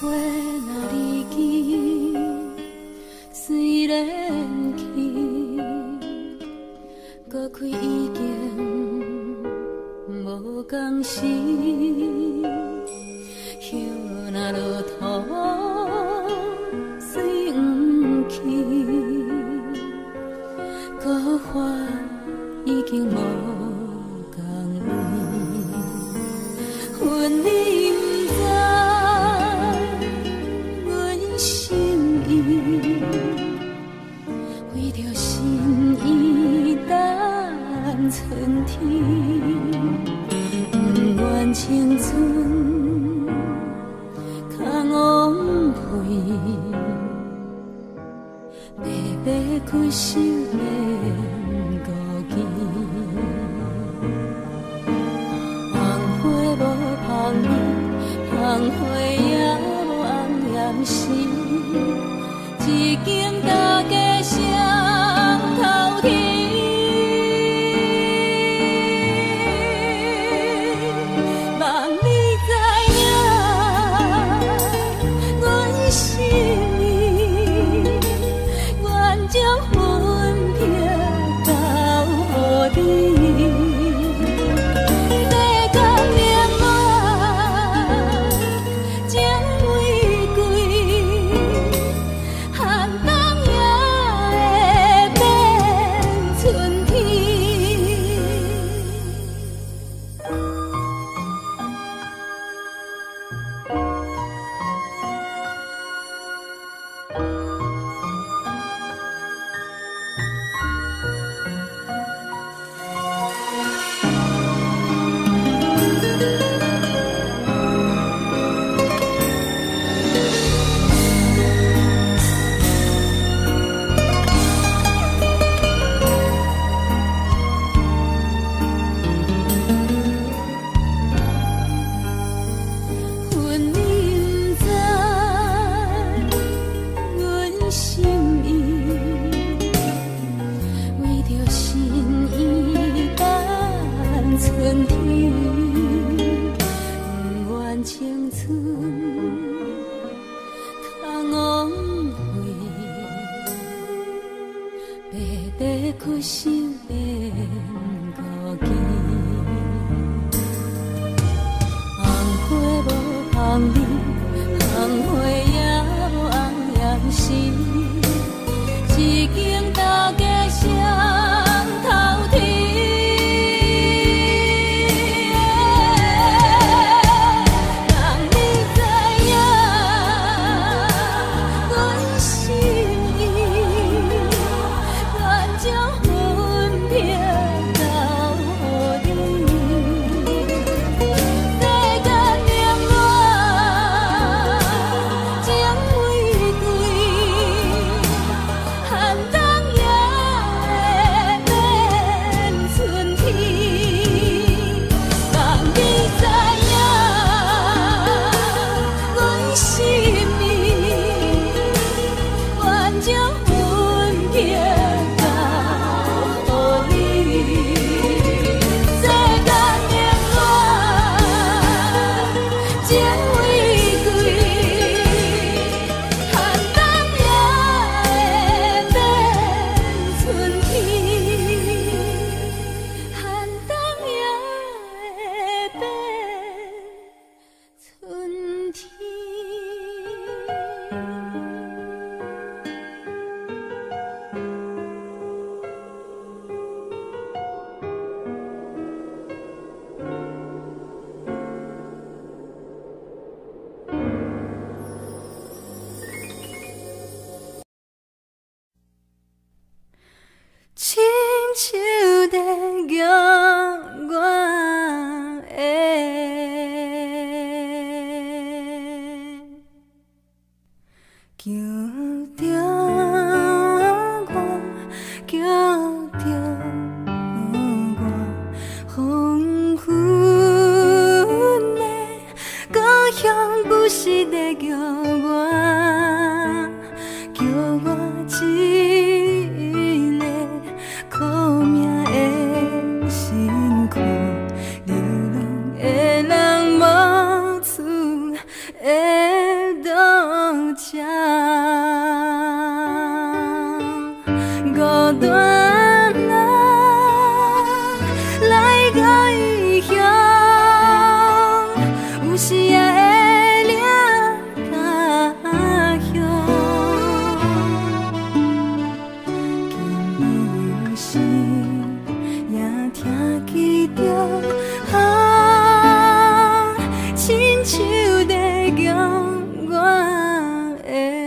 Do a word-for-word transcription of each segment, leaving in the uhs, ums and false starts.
花若离去，虽然去，搁开已经无共时。叶若落土，水不去，搁花已经无共味。阮你不知。为着心意等春天，不愿青春空枉费，白白开手免孤记。红花无香味，红花也无红艳时。一间大家双头天，望你知影，阮心意，愿将分别交予你。 流浪的人无厝会断人来到异乡，有时也会掠家乡。今夜有时也听见着啊，亲像在叫我的。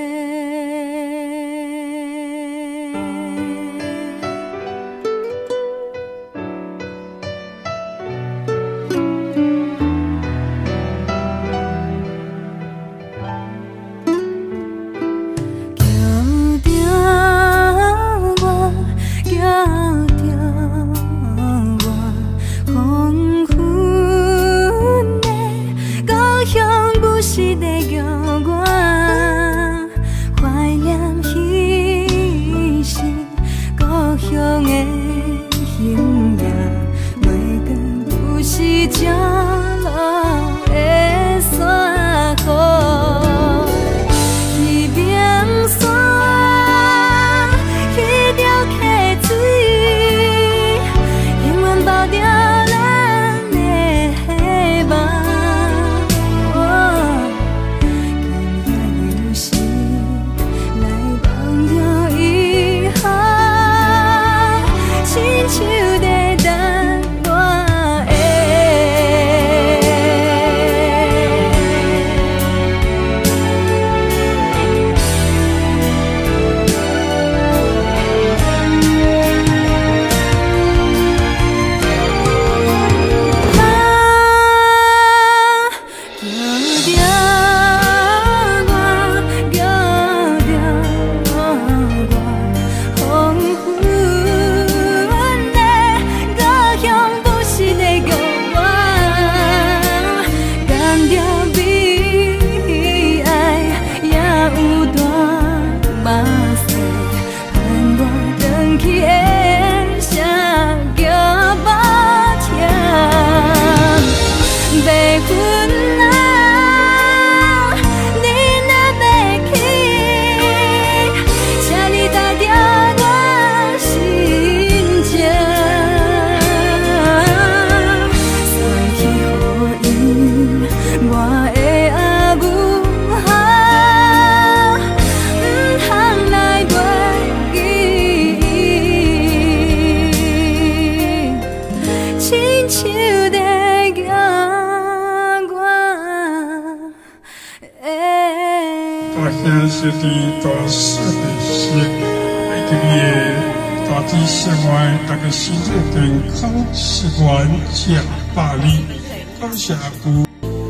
是伫大事的事，爱今夜大致生活，大家身体健康，是原正百里，感谢阿姑。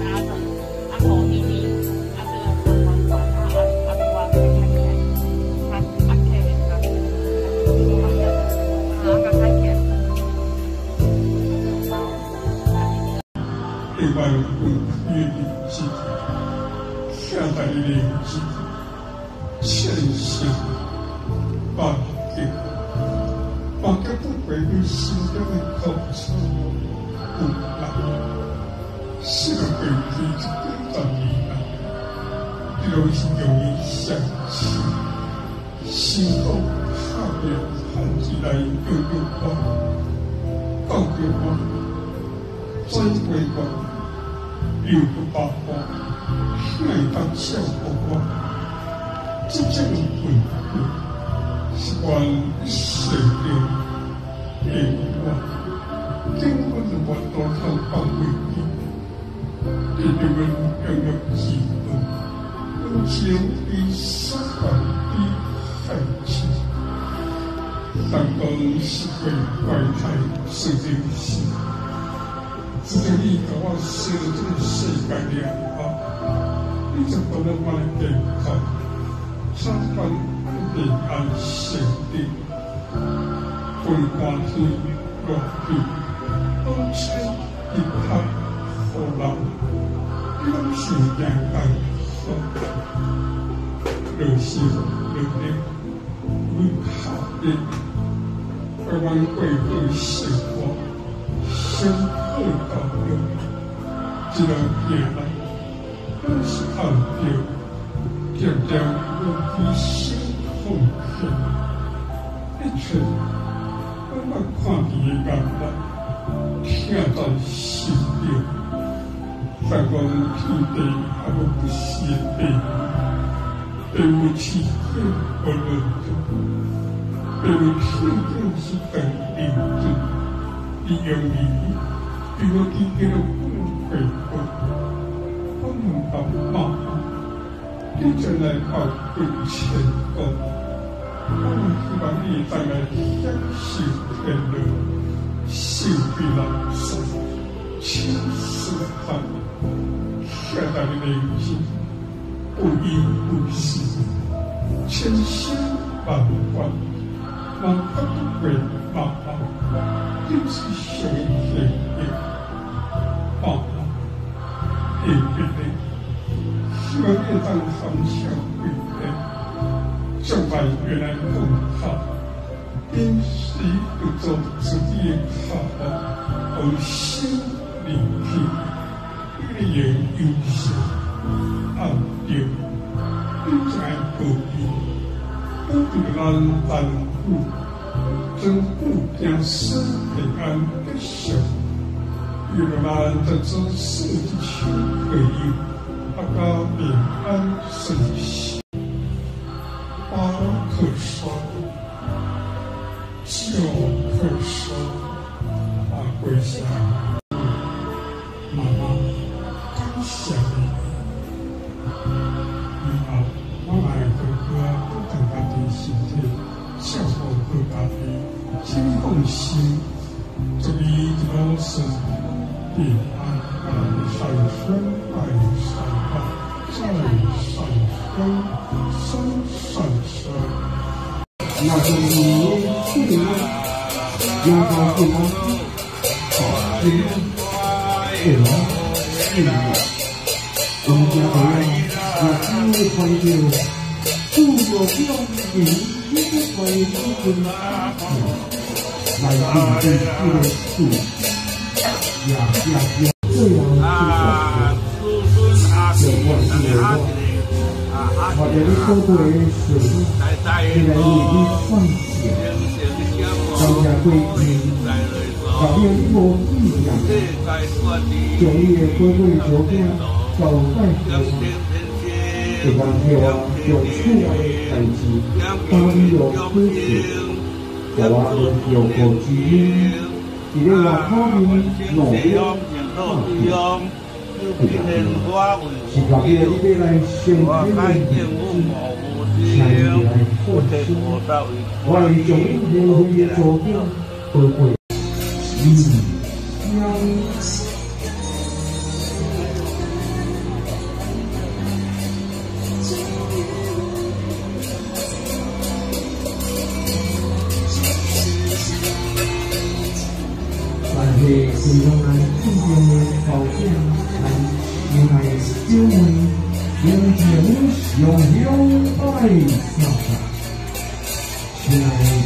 另外，我愿意记，下代人记。现行八戒，八戒不违背心中的口齿，不然是个鬼体就跟着你了。流行容易想起，心后下面看起来又有光，告给我，追归我，又不把我，爱当笑话我。真正的回顾是我一生的愿望，经过了我多少番回忆，对你们拥有机会，用情比思考比爱情，三光是会怀胎生灵时，只有你给我生这个世界良好，你就不能把你健康。三分平安胜利，分关天落地，都称一拍好人，永是阳光好，热心热烈，为好的，台湾贵妇生活，生活高优，一路行来，都是靠着。条条问题心奉献， 一切我捌看见的眼泪，听在心中。但讲天地还无不是的地，对有气血不论的，对有天定是等定的，利用你，对我地给了不回报，我们到妈妈，你将来靠本钱功，我们希望你带来享受天乐，受比人生，轻视他。现在的年纪不依不惜，千辛万苦，万苦不为妈妈，就是小天的妈妈，对不对？希望你当上小贵人，将来原来更好，因时不做自己的好，而心里去。一言有行，暗中你在何必？不必难担负，真不将生平安的想，有了难得之事的情可有，大家平安顺心，八可说，九可说，啊，归下妈妈。下面，以后我来哥哥不等他的身体，孝顺哥哥的，请放心，祝你一路顺平安，上升，再上升，再上升，升上升。那是你去年阳光健康，好健康，健康，健康。我们家朋友有机会看到，著作标明一个关于这个来定对这个事，呀呀呀，这样就有关系的话，或者你做过的事，现在你已经放下，放下规矩，改变无意义，将你的规规条件。走在河上，这番话用出来的代志，当你有苦事，我们有个知音，伫咧外口面努力放下，是靠你你要来先天的自才来获得。我会将你免费的助教包括你将。是是用来注重的保险，来用来消费，用情用友爱相伴，亲爱的。